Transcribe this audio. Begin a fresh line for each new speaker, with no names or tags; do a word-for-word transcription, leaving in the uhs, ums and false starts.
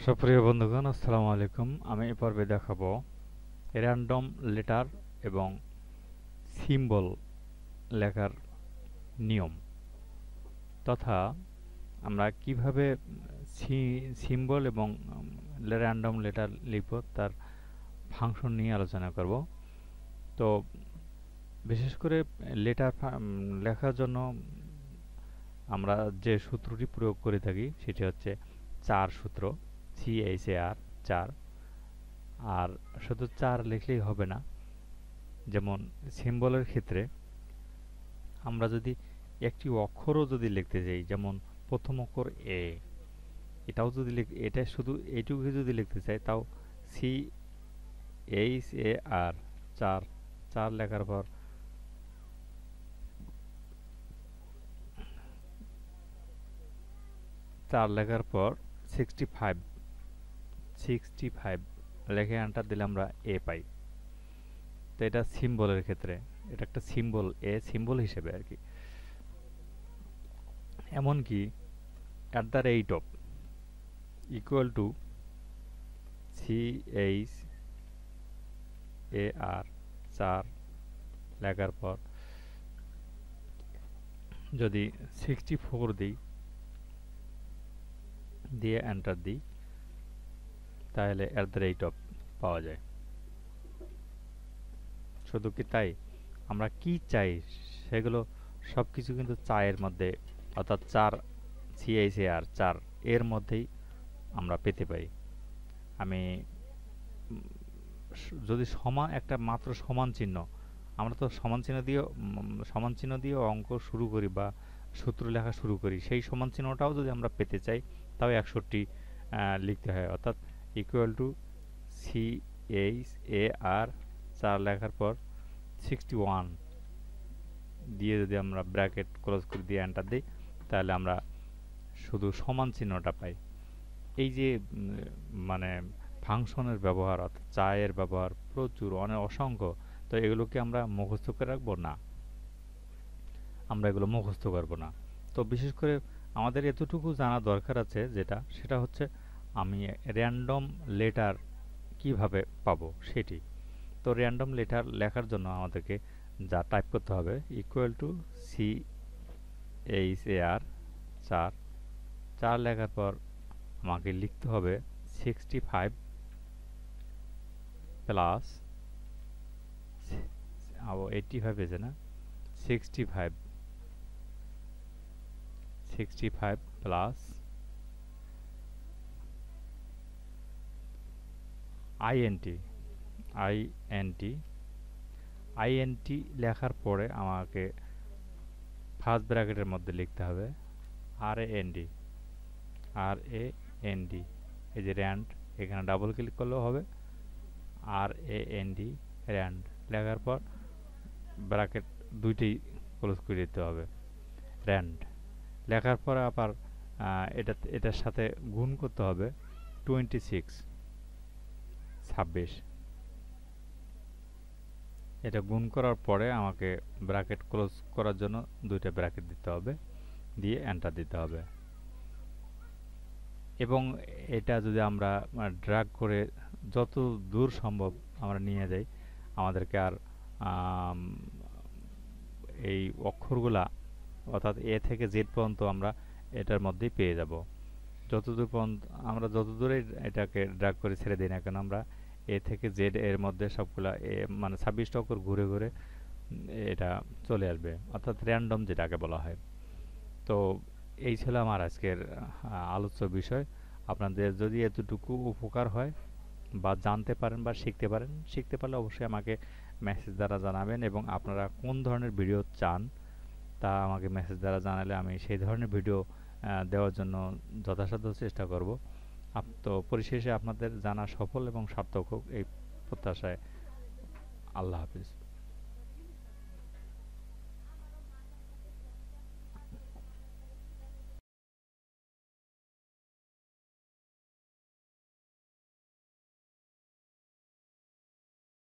সুপ্রিয় বন্ধুগণ, আসসালামু আলাইকুম। আমি এই পর্বে দেখাবো র্যান্ডম লেটার এবং সিম্বল লেখার নিয়ম তথা আমরা কিভাবে সিম্বল এবং র্যান্ডম লেটার লিখব তার ফাংশন নিয়ে আলোচনা করব। তো বিশেষ করে লেটার লেখার জন্য আমরা যে সূত্রটি প্রয়োগ করে থাকি সেটি হচ্ছে চার সূত্র, সি এইচ এ আর চার। আর শুধু চার লিখলেই হবে না, যেমন সিম্বলের ক্ষেত্রে আমরা যদি একটি অক্ষরও যদি লিখতে যাই, যেমন প্রথম অক্ষর এ, এটাও যদি এটা শুধু এইটুকু যদি লিখতে চাই তাও সি এইচ এ আর চার চার লেখার পর চার লেখার পর সিক্সটি ফাইভ সিক্সটি ফাইভ লেখে এন্টার দিলে আমরা এ পাই। তো এটা সিম্বলের ক্ষেত্রে, এটা একটা সিম্বল, এ সিম্বল হিসেবে আর কি। এমনকি at the rate of equal to C H A R চার লেখার পর যদি সিক্সটি ফোর দিই, দিয়ে এন্টার দিই, তাহলে অ্যাট দ্য রেট অফ পাওয়া যায়। শুধু কি তাই, আমরা কি চাই সেগুলো সব কিছু কিন্তু চায়ের মধ্যে, অর্থাৎ চার সিএইচে আর চার এর মধ্যেই আমরা পেতে পারি। আমি যদি সমান একটা মাত্র সমান চিহ্ন, আমরা তো সমান চিহ্ন দিয়ে সমান চিহ্ন দিয়ে অঙ্ক শুরু করি বা সূত্র লেখা শুরু করি, সেই সমান চিহ্নটাও যদি আমরা পেতে চাই তাও একষট্টি লিখতে হয়। অর্থাৎ equal to C H A R চার লেখার পর সিক্সটি ওয়ান দিয়ে যদি আমরা ব্র্যাকেট ক্লোজ করে দিয়ে এন্টার দিই, তাহলে আমরা শুধু সমান চিহ্নটা পাই। এই যে মানে ফাংশনের ব্যবহার, অর্থাৎ চায়ের ব্যবহার প্রচুর, অনেক অসংখ্য। তো এগুলোকে আমরা মুখস্থ করে রাখবো না, আমরা এগুলো মুখস্থ করবো না। তো বিশেষ করে আমাদের এতটুকু জানা দরকার আছে, যেটা সেটা হচ্ছে আমি র্যান্ডম লেটার কিভাবে পাবো সেটি। তো র্যান্ডম লেটার লেখার জন্য আমাদেরকে যা টাইপ করতে হবে, equal to C H A R চার চার লেখার পর আমাকে লিখতে হবে sixty five plus eighty five এসে না sixty five sixty five plus INT INT INT লেখার পরে আমাকে ফার্স্ট ব্র্যাকেটের মধ্যে লিখতে হবে R A N D R A N D এই যে র্যান্ড, এখানে ডাবল ক্লিক করলেও হবে। R A N D rand লেখার পর ব্র্যাকেট দুইটাই ক্লোজ করে দিতে হবে। র্যান্ড লেখার পরে আবার এটা এটার সাথে গুণ করতে হবে টোয়েন্টি সিক্স ছাব্বিশ। এটা গুণ করার পরে আমাকে ব্র্যাকেট ক্লোজ করার জন্য দুইটা ব্র্যাকেট দিতে হবে, দিয়ে এন্টার দিতে হবে। এবং এটা যদি আমরা ড্র্যাগ করে যত দূর সম্ভব আমরা নিয়ে যাই, আমাদেরকে আর এই অক্ষরগুলা, অর্থাৎ এ থেকে জেড পর্যন্ত আমরা এটার মধ্যেই পেয়ে যাব। যতদূর পর্যন্ত আমরা যত দূরে এটাকে ড্র্যাগ করে ছেড়ে দিই না কেন, আমরা এ থেকে জেড এর মধ্যে সবগুলা এ মানে ছাব্বিশটা অক্ষর ঘুরে ঘুরে এটা চলে আসবে, অর্থাৎ র্যান্ডম যেটাকে বলা হয়। তো এই ছিল আমার আজকের আলোচ্য বিষয়। আপনাদের যদি এতটুকু উপকার হয় বা জানতে পারেন বা শিখতে পারেন, শিখতে পারলে অবশ্যই আমাকে মেসেজ দ্বারা জানাবেন, এবং আপনারা কোন ধরনের ভিডিও চান তা আমাকে মেসেজ দ্বারা জানালে আমি সেই ধরনের ভিডিও দেওয়ার জন্য যথাসাধ্য চেষ্টা করব। তো পরিশেষে আপনাদের জানা সফল এবং সার্থক হোক এই প্রত্যাশায়। আল্লাহ হাফিজ।